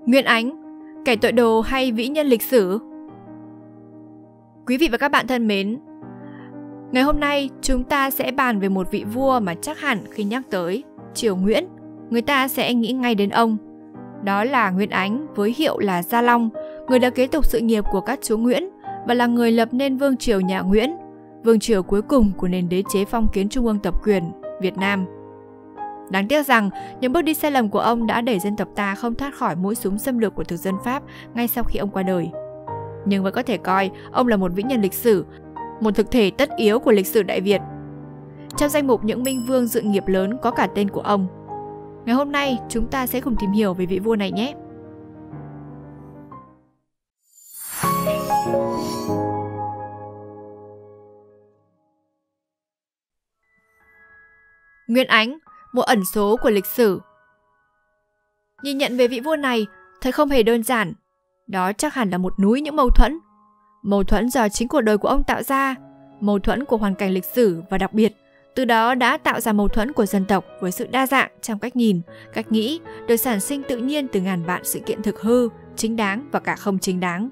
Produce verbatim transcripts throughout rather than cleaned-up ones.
Nguyễn Ánh, kẻ tội đồ hay vĩ nhân lịch sử? Quý vị và các bạn thân mến, ngày hôm nay chúng ta sẽ bàn về một vị vua mà chắc hẳn khi nhắc tới Triều Nguyễn, người ta sẽ nghĩ ngay đến ông. Đó là Nguyễn Ánh, với hiệu là Gia Long, người đã kế tục sự nghiệp của các chúa Nguyễn và là người lập nên vương triều nhà Nguyễn, vương triều cuối cùng của nền đế chế phong kiến trung ương tập quyền Việt Nam. Đáng tiếc rằng, những bước đi sai lầm của ông đã đẩy dân tộc ta không thoát khỏi mũi súng xâm lược của thực dân Pháp ngay sau khi ông qua đời. Nhưng vẫn có thể coi ông là một vĩ nhân lịch sử, một thực thể tất yếu của lịch sử Đại Việt. Trong danh mục những minh vương dự nghiệp lớn có cả tên của ông. Ngày hôm nay, chúng ta sẽ cùng tìm hiểu về vị vua này nhé! Nguyễn Ánh, một ẩn số của lịch sử. Nhìn nhận về vị vua này, thật không hề đơn giản. Đó chắc hẳn là một núi những mâu thuẫn. Mâu thuẫn do chính cuộc đời của ông tạo ra, mâu thuẫn của hoàn cảnh lịch sử và đặc biệt, từ đó đã tạo ra mâu thuẫn của dân tộc với sự đa dạng trong cách nhìn, cách nghĩ, được sản sinh tự nhiên từ ngàn vạn sự kiện thực hư, chính đáng và cả không chính đáng.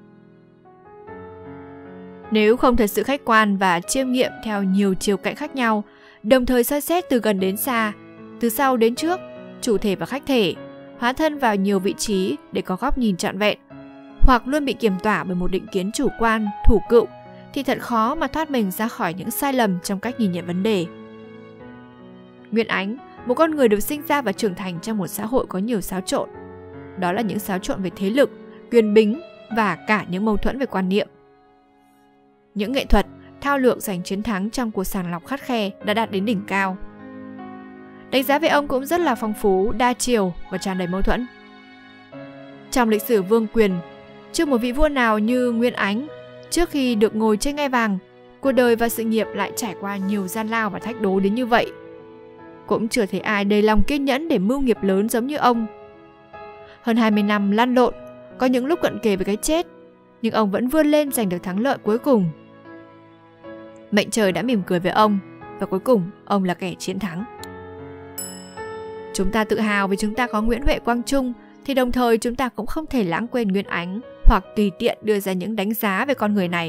Nếu không thật sự khách quan và chiêm nghiệm theo nhiều chiều cạnh khác nhau, đồng thời soi xét từ gần đến xa, từ sau đến trước, chủ thể và khách thể, hóa thân vào nhiều vị trí để có góc nhìn trọn vẹn, hoặc luôn bị kiềm tỏa bởi một định kiến chủ quan, thủ cựu, thì thật khó mà thoát mình ra khỏi những sai lầm trong cách nhìn nhận vấn đề. Nguyễn Ánh, một con người được sinh ra và trưởng thành trong một xã hội có nhiều xáo trộn. Đó là những xáo trộn về thế lực, quyền bính và cả những mâu thuẫn về quan niệm. Những nghệ thuật, thao lược giành chiến thắng trong cuộc sàng lọc khắt khe đã đạt đến đỉnh cao. Đánh giá về ông cũng rất là phong phú, đa chiều và tràn đầy mâu thuẫn. Trong lịch sử vương quyền, chưa một vị vua nào như Nguyễn Ánh, trước khi được ngồi trên ngai vàng, cuộc đời và sự nghiệp lại trải qua nhiều gian lao và thách đố đến như vậy. Cũng chưa thấy ai đầy lòng kiên nhẫn để mưu nghiệp lớn giống như ông. Hơn hai mươi năm lăn lộn, có những lúc cận kề với cái chết, nhưng ông vẫn vươn lên giành được thắng lợi cuối cùng. Mệnh trời đã mỉm cười với ông, và cuối cùng ông là kẻ chiến thắng. Chúng ta tự hào vì chúng ta có Nguyễn Huệ Quang Trung, thì đồng thời chúng ta cũng không thể lãng quên Nguyễn Ánh hoặc tùy tiện đưa ra những đánh giá về con người này.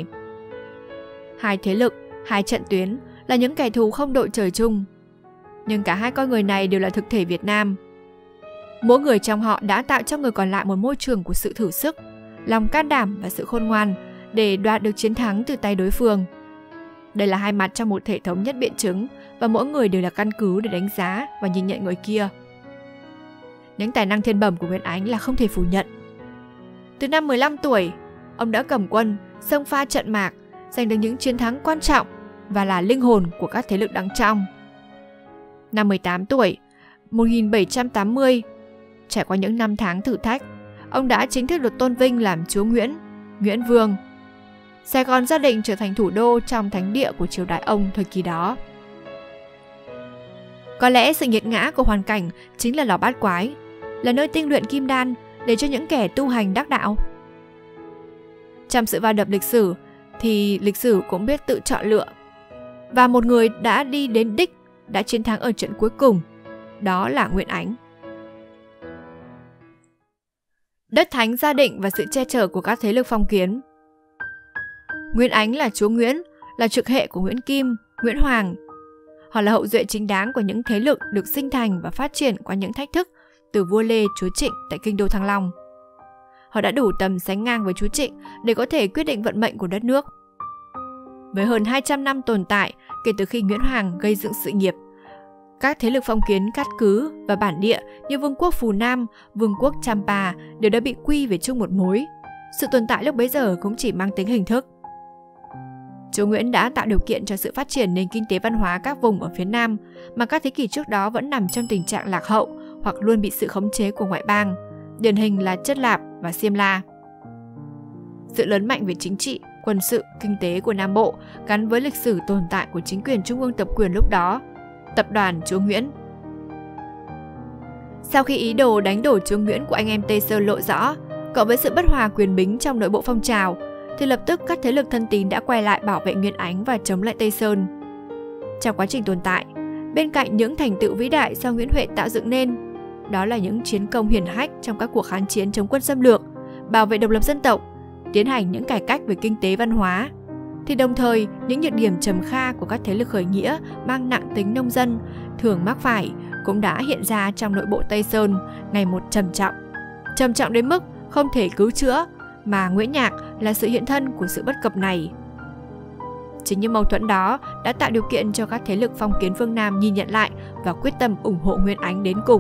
Hai thế lực, hai trận tuyến là những kẻ thù không đội trời chung. Nhưng cả hai con người này đều là thực thể Việt Nam. Mỗi người trong họ đã tạo cho người còn lại một môi trường của sự thử sức, lòng can đảm và sự khôn ngoan để đoạt được chiến thắng từ tay đối phương. Đây là hai mặt trong một hệ thống nhất biện chứng và mỗi người đều là căn cứ để đánh giá và nhìn nhận người kia. Những tài năng thiên bẩm của Nguyễn Ánh là không thể phủ nhận. Từ năm mười lăm tuổi, ông đã cầm quân, xông pha trận mạc, giành được những chiến thắng quan trọng và là linh hồn của các thế lực đằng trong. Năm mười tám tuổi, một nghìn bảy trăm tám mươi, trải qua những năm tháng thử thách, ông đã chính thức được tôn vinh làm chúa Nguyễn, Nguyễn Vương. Sài Gòn gia định trở thành thủ đô trong thánh địa của triều đại ông thời kỳ đó. Có lẽ sự nghiệt ngã của hoàn cảnh chính là lò bát quái, là nơi tinh luyện kim đan để cho những kẻ tu hành đắc đạo. Trong sự va đập lịch sử thì lịch sử cũng biết tự chọn lựa. Và một người đã đi đến đích, đã chiến thắng ở trận cuối cùng, đó là Nguyễn Ánh. Đất thánh gia định và sự che chở của các thế lực phong kiến. Nguyễn Ánh là chúa Nguyễn, là trực hệ của Nguyễn Kim, Nguyễn Hoàng. Họ là hậu duệ chính đáng của những thế lực được sinh thành và phát triển qua những thách thức từ vua Lê, chúa Trịnh tại kinh đô Thăng Long. Họ đã đủ tầm sánh ngang với chúa Trịnh để có thể quyết định vận mệnh của đất nước. Với hơn hai trăm năm tồn tại kể từ khi Nguyễn Hoàng gây dựng sự nghiệp, các thế lực phong kiến cát cứ và bản địa như Vương quốc Phù Nam, Vương quốc Champa đều đã bị quy về chung một mối. Sự tồn tại lúc bấy giờ cũng chỉ mang tính hình thức. Chúa Nguyễn đã tạo điều kiện cho sự phát triển nền kinh tế văn hóa các vùng ở phía Nam mà các thế kỷ trước đó vẫn nằm trong tình trạng lạc hậu hoặc luôn bị sự khống chế của ngoại bang, điển hình là Chất Lạp và Xiêm La. Sự lớn mạnh về chính trị, quân sự, kinh tế của Nam Bộ gắn với lịch sử tồn tại của chính quyền trung ương tập quyền lúc đó, tập đoàn chúa Nguyễn. Sau khi ý đồ đánh đổ chúa Nguyễn của anh em Tây Sơn lộ rõ, cộng với sự bất hòa quyền bính trong nội bộ phong trào, thì lập tức các thế lực thân tín đã quay lại bảo vệ Nguyễn Ánh và chống lại Tây Sơn. Trong quá trình tồn tại, bên cạnh những thành tựu vĩ đại do Nguyễn Huệ tạo dựng nên, đó là những chiến công hiển hách trong các cuộc kháng chiến chống quân xâm lược, bảo vệ độc lập dân tộc, tiến hành những cải cách về kinh tế văn hóa, thì đồng thời những nhược điểm trầm kha của các thế lực khởi nghĩa mang nặng tính nông dân thường mắc phải cũng đã hiện ra trong nội bộ Tây Sơn ngày một trầm trọng. Trầm trọng đến mức không thể cứu chữa, mà Nguyễn Nhạc là sự hiện thân của sự bất cập này. Chính những mâu thuẫn đó đã tạo điều kiện cho các thế lực phong kiến phương Nam nhìn nhận lại và quyết tâm ủng hộ Nguyễn Ánh đến cùng.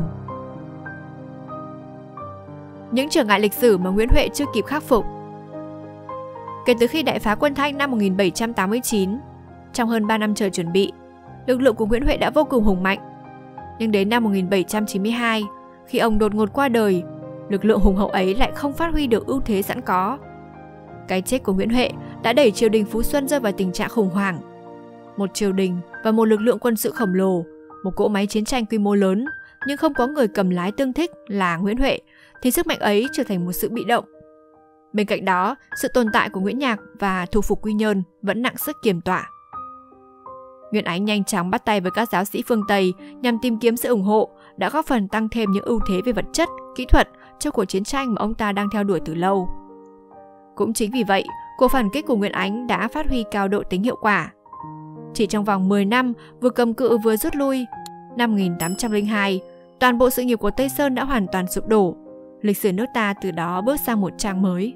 Những trở ngại lịch sử mà Nguyễn Huệ chưa kịp khắc phục. Kể từ khi đại phá quân Thanh năm một nghìn bảy trăm tám mươi chín, trong hơn ba năm trời chuẩn bị, lực lượng của Nguyễn Huệ đã vô cùng hùng mạnh. Nhưng đến năm một nghìn bảy trăm chín mươi hai, khi ông đột ngột qua đời, lực lượng hùng hậu ấy lại không phát huy được ưu thế sẵn có. Cái chết của Nguyễn Huệ đã đẩy triều đình Phú Xuân rơi vào tình trạng khủng hoảng. Một triều đình và một lực lượng quân sự khổng lồ, một cỗ máy chiến tranh quy mô lớn, nhưng không có người cầm lái tương thích là Nguyễn Huệ, thì sức mạnh ấy trở thành một sự bị động. Bên cạnh đó, sự tồn tại của Nguyễn Nhạc và thu phục Quy Nhơn vẫn nặng sức kiềm tỏa. Nguyễn Ánh nhanh chóng bắt tay với các giáo sĩ phương Tây nhằm tìm kiếm sự ủng hộ, đã góp phần tăng thêm những ưu thế về vật chất, kỹ thuật cho cuộc chiến tranh mà ông ta đang theo đuổi từ lâu. Cũng chính vì vậy, cuộc phản kích của Nguyễn Ánh đã phát huy cao độ tính hiệu quả. Chỉ trong vòng mười năm, vừa cầm cự vừa rút lui, năm một nghìn tám trăm lẻ hai, toàn bộ sự nghiệp của Tây Sơn đã hoàn toàn sụp đổ. Lịch sử nước ta từ đó bước sang một trang mới.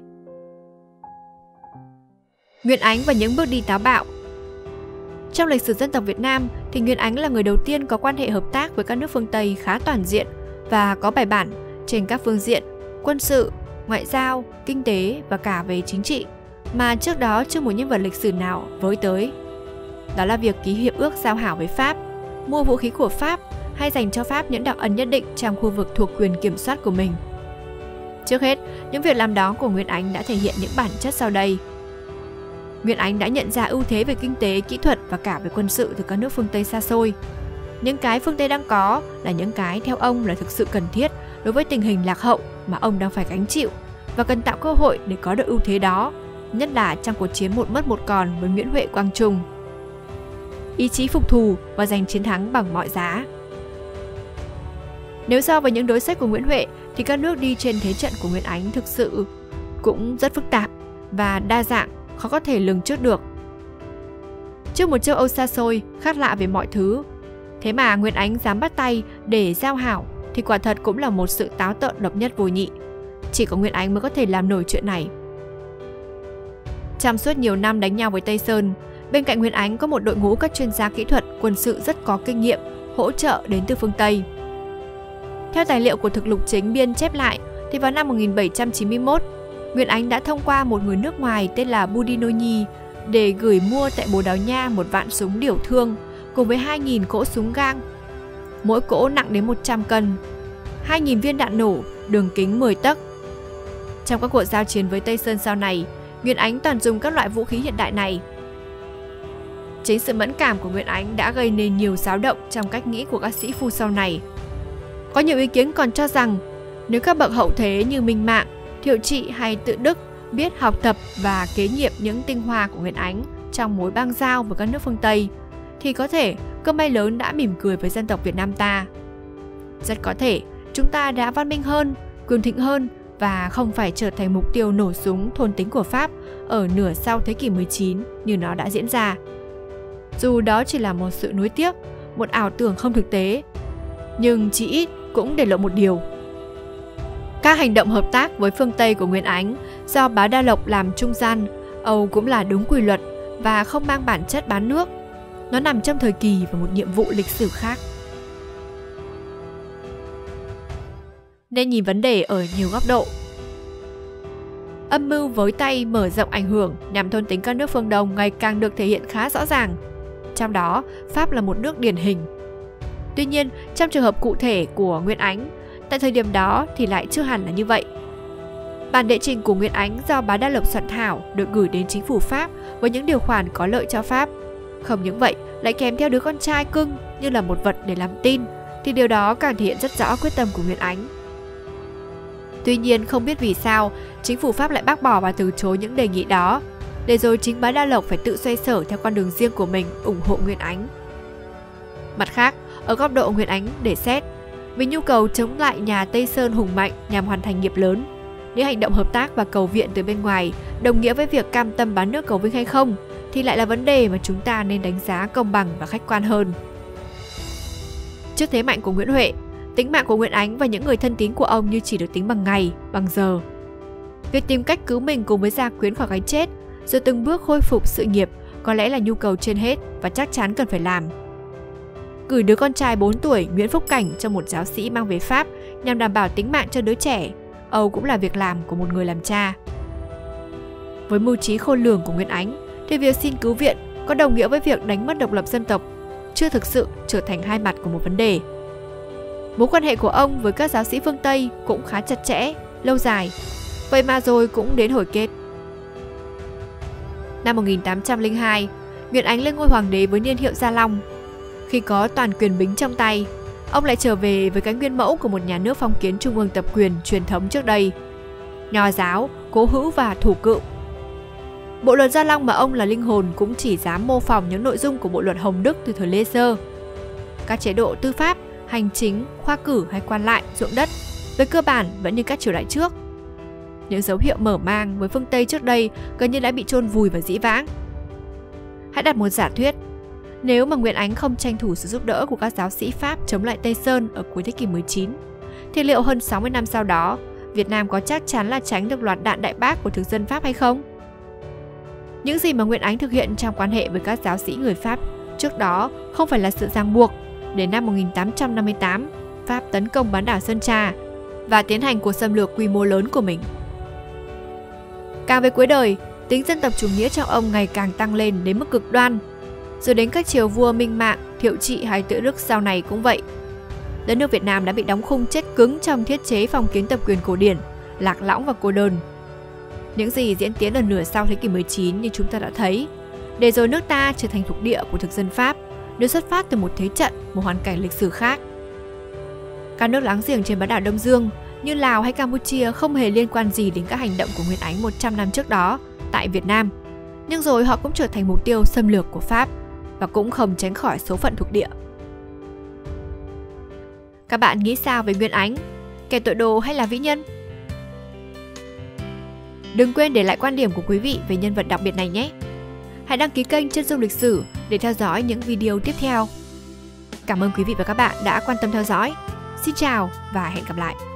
Nguyễn Ánh và những bước đi táo bạo. Trong lịch sử dân tộc Việt Nam thì Nguyễn Ánh là người đầu tiên có quan hệ hợp tác với các nước phương Tây khá toàn diện và có bài bản trên các phương diện quân sự, ngoại giao, kinh tế và cả về chính trị mà trước đó chưa một nhân vật lịch sử nào với tới. Đó là việc ký hiệp ước giao hảo với Pháp, mua vũ khí của Pháp hay dành cho Pháp những đặc ân nhất định trong khu vực thuộc quyền kiểm soát của mình. Trước hết, những việc làm đó của Nguyễn Ánh đã thể hiện những bản chất sau đây. Nguyễn Ánh đã nhận ra ưu thế về kinh tế, kỹ thuật và cả về quân sự từ các nước phương Tây xa xôi. Những cái phương Tây đang có là những cái theo ông là thực sự cần thiết đối với tình hình lạc hậu mà ông đang phải gánh chịu và cần tạo cơ hội để có được ưu thế đó, nhất là trong cuộc chiến một mất một còn với Nguyễn Huệ Quang Trung. Ý chí phục thù và giành chiến thắng bằng mọi giá. Nếu so với những đối sách của Nguyễn Huệ thì các nước đi trên thế trận của Nguyễn Ánh thực sự cũng rất phức tạp và đa dạng, khó có thể lường trước được. Trước một châu Âu xa xôi, khác lạ về mọi thứ, thế mà Nguyễn Ánh dám bắt tay để giao hảo thì quả thật cũng là một sự táo tợn độc nhất vô nhị. Chỉ có Nguyễn Ánh mới có thể làm nổi chuyện này. Trong suốt nhiều năm đánh nhau với Tây Sơn, bên cạnh Nguyễn Ánh có một đội ngũ các chuyên gia kỹ thuật, quân sự rất có kinh nghiệm, hỗ trợ đến từ phương Tây. Theo tài liệu của Thực Lục Chính biên chép lại, thì vào năm một nghìn bảy trăm chín mươi mốt, Nguyễn Ánh đã thông qua một người nước ngoài tên là Budinoi để gửi mua tại Bồ Đào Nha một vạn súng điểu thương cùng với hai nghìn cỗ súng gang. Mỗi cỗ nặng đến một trăm cân, hai nghìn viên đạn nổ, đường kính mười tấc. Trong các cuộc giao chiến với Tây Sơn sau này, Nguyễn Ánh toàn dùng các loại vũ khí hiện đại này. Chính sự mẫn cảm của Nguyễn Ánh đã gây nên nhiều xáo động trong cách nghĩ của các sĩ phu sau này. Có nhiều ý kiến còn cho rằng nếu các bậc hậu thế như Minh Mạng, Thiệu Trị hay Tự Đức biết học tập và kế nhiệm những tinh hoa của Nguyễn Ánh trong mối bang giao với các nước phương Tây, thì có thể cơ may lớn đã mỉm cười với dân tộc Việt Nam ta. Rất có thể chúng ta đã văn minh hơn, cường thịnh hơn và không phải trở thành mục tiêu nổ súng thôn tính của Pháp ở nửa sau thế kỷ mười chín như nó đã diễn ra. Dù đó chỉ là một sự nuối tiếc, một ảo tưởng không thực tế, nhưng chỉ ít cũng để lộ một điều. Các hành động hợp tác với phương Tây của Nguyễn Ánh do Bá Đa Lộc làm trung gian, Âu cũng là đúng quy luật và không mang bản chất bán nước. Nó nằm trong thời kỳ và một nhiệm vụ lịch sử khác. Nên nhìn vấn đề ở nhiều góc độ. Âm mưu với tay mở rộng ảnh hưởng nhằm thôn tính các nước phương Đông ngày càng được thể hiện khá rõ ràng. Trong đó, Pháp là một nước điển hình. Tuy nhiên, trong trường hợp cụ thể của Nguyễn Ánh, tại thời điểm đó thì lại chưa hẳn là như vậy. Bản đệ trình của Nguyễn Ánh do Bá Đa Lộc soạn thảo được gửi đến chính phủ Pháp với những điều khoản có lợi cho Pháp. Không những vậy, lại kèm theo đứa con trai cưng như là một vật để làm tin, thì điều đó càng thể hiện rất rõ quyết tâm của Nguyễn Ánh. Tuy nhiên, không biết vì sao, chính phủ Pháp lại bác bỏ và từ chối những đề nghị đó, để rồi chính Bá Đa Lộc phải tự xoay sở theo con đường riêng của mình ủng hộ Nguyễn Ánh. Mặt khác, ở góc độ Nguyễn Ánh để xét, Vì nhu cầu chống lại nhà Tây Sơn hùng mạnh nhằm hoàn thành nghiệp lớn, những hành động hợp tác và cầu viện từ bên ngoài đồng nghĩa với việc cam tâm bán nước cầu Vinh hay không thì lại là vấn đề mà chúng ta nên đánh giá công bằng và khách quan hơn. Trước thế mạnh của Nguyễn Huệ, tính mạng của Nguyễn Ánh và những người thân tín của ông như chỉ được tính bằng ngày, bằng giờ. Việc tìm cách cứu mình cùng với Gia Quyến khỏi cái chết, rồi từng bước khôi phục sự nghiệp có lẽ là nhu cầu trên hết và chắc chắn cần phải làm. Gửi đứa con trai bốn tuổi Nguyễn Phúc Cảnh cho một giáo sĩ mang về Pháp nhằm đảm bảo tính mạng cho đứa trẻ, âu cũng là việc làm của một người làm cha. Với mưu trí khôn lường của Nguyễn Ánh, thì việc xin cứu viện có đồng nghĩa với việc đánh mất độc lập dân tộc, chưa thực sự trở thành hai mặt của một vấn đề. Mối quan hệ của ông với các giáo sĩ phương Tây cũng khá chặt chẽ, lâu dài, vậy mà rồi cũng đến hồi kết. Năm một nghìn tám trăm lẻ hai, Nguyễn Ánh lên ngôi hoàng đế với niên hiệu Gia Long. Khi có toàn quyền bính trong tay, ông lại trở về với cánh nguyên mẫu của một nhà nước phong kiến trung ương tập quyền truyền thống trước đây: nho giáo, cố hữu và thủ cựu. Bộ luật Gia Long mà ông là linh hồn cũng chỉ dám mô phỏng những nội dung của bộ luật Hồng Đức từ thời Lê Sơ. Các chế độ tư pháp, hành chính, khoa cử hay quan lại, ruộng đất về cơ bản vẫn như các triều đại trước. Những dấu hiệu mở mang với phương Tây trước đây gần như đã bị chôn vùi và dĩ vãng. Hãy đặt một giả thuyết: nếu mà Nguyễn Ánh không tranh thủ sự giúp đỡ của các giáo sĩ Pháp chống lại Tây Sơn ở cuối thế kỷ mười chín, thì liệu hơn sáu mươi năm sau đó, Việt Nam có chắc chắn là tránh được loạt đạn đại bác của thực dân Pháp hay không? Những gì mà Nguyễn Ánh thực hiện trong quan hệ với các giáo sĩ người Pháp trước đó không phải là sự ràng buộc. Đến năm một nghìn tám trăm năm mươi tám, Pháp tấn công bán đảo Sơn Trà và tiến hành cuộc xâm lược quy mô lớn của mình. Càng về cuối đời, tính dân tộc chủ nghĩa trong ông ngày càng tăng lên đến mức cực đoan. Rồi đến các triều vua Minh Mạng, Thiệu Trị hay Tự Đức sau này cũng vậy. Đất nước Việt Nam đã bị đóng khung chết cứng trong thiết chế phong kiến tập quyền cổ điển, lạc lõng và cô đơn. Những gì diễn tiến ở nửa sau thế kỷ mười chín như chúng ta đã thấy, để rồi nước ta trở thành thuộc địa của thực dân Pháp, đều xuất phát từ một thế trận, một hoàn cảnh lịch sử khác. Các nước láng giềng trên bán đảo Đông Dương như Lào hay Campuchia không hề liên quan gì đến các hành động của Nguyễn Ánh một trăm năm trước đó tại Việt Nam, nhưng rồi họ cũng trở thành mục tiêu xâm lược của Pháp và cũng không tránh khỏi số phận thuộc địa. Các bạn nghĩ sao về Nguyễn Ánh, kẻ tội đồ hay là vĩ nhân? Đừng quên để lại quan điểm của quý vị về nhân vật đặc biệt này nhé! Hãy đăng ký kênh Chân Dung Lịch Sử để theo dõi những video tiếp theo. Cảm ơn quý vị và các bạn đã quan tâm theo dõi. Xin chào và hẹn gặp lại!